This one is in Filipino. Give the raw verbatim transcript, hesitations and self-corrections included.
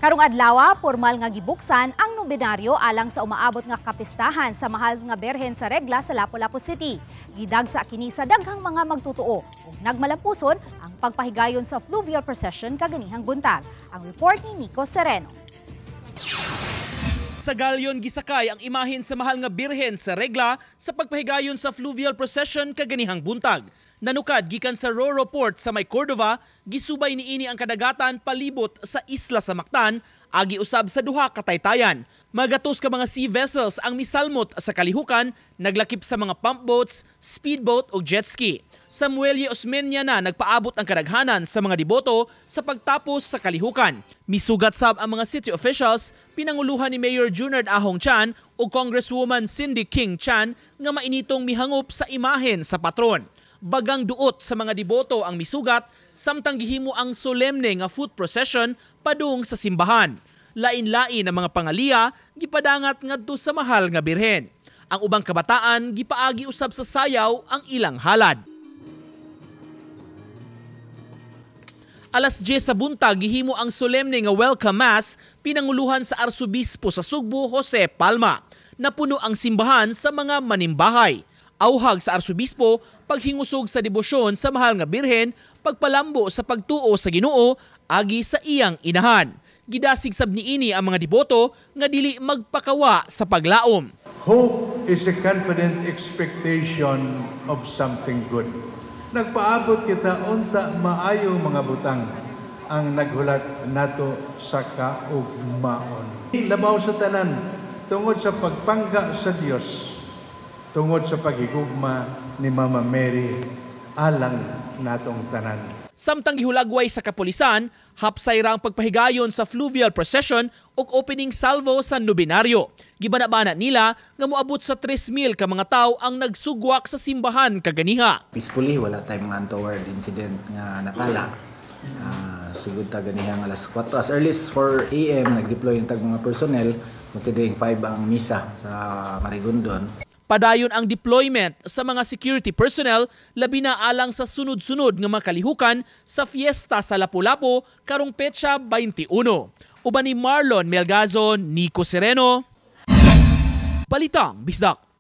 Karong adlaw, pormal nga gibuksan ang nobenaryo alang sa umaabot nga kapistahan sa mahal nga Birhen sa Regla sa Lapu-Lapu City. Gidagsa kini sa daghang mga magtutuo ug nagmalampuson ang pagpahigayon sa fluvial procession kaganihang buntag. Ang report ni Nico Sereno. Sa galyon gisakay ang imahen sa mahal nga Birhen sa Regla sa pagpahigayon sa fluvial procession kaganihang buntag. Nanukad gikan sa Roro Port sa may Cordova, gisubay niini ang kadagatan palibot sa isla sa Mactan, agi usab sa duha ka taytayan. Magatos ka mga sea vessels ang misalmot sa kalihukan, naglakip sa mga pump boats, speedboat ug jet ski. Sa Muelle Osmeña na nagpaabot ang kadaghanan sa mga deboto sa pagtapos sa kalihukan. Misugat sab ang mga city officials, pinanguluhan ni Mayor Junard Ahong Chan ug Congresswoman Cindy King Chan nga mainitong mihangop sa imahen sa patron. Bagang duot sa mga deboto ang misugat, samtang gihimo ang solemne nga foot procession padung sa simbahan. Lain-lain ang mga pangaliya gipadangat ngadto sa mahal nga Birhen. Ang ubang kabataan gipaagi usab sa sayaw ang ilang halad. Alas diyes sa buntag gihimo ang solemne nga welcome mass pinanguluhan sa Arsobispo sa Sugbo, Jose Palma. Napuno ang simbahan sa mga manimbahay. Auhag sa Arsobispo, paghingusog sa debosyon sa mahal nga Birhen, pagpalambo sa pagtuo sa Ginoo, agi sa iyang inahan. Gidasig sab niini ang mga deboto nga dili magpakawa sa paglaom. Hope is a confident expectation of something good. Nagpaabot kita unta maayong mga butang ang naghulat nato sa kaugmaon. Labaw sa tanan tungod sa pagpangga sa Dios, tungod sa paghigugma ni Mama Mary alang natong tanan. Samtang gihulagway sa kapulisan, hapsay ra ang pagpahigayon sa fluvial procession ug opening salvo sa nobenaryo. Gibanabana nila nga moabot sa tres mil ka mga tawo ang nagsugwak sa simbahan kaganiha. Peacefully, wala tayong mga untoward incident nga natala. Uh, sigud ta ganihang alas kwatro as early as four a m nag-deploy ng tag mga personnel, considering five ang misa sa Marigondon. Padayon ang deployment sa mga security personnel labi na alang sa sunod-sunod nga makalihukan sa fiesta sa Lapu-Lapu karong petsa twenty-one. Uban ni Marlon Melgazon, Nico Sereno, Balitang Bisdak.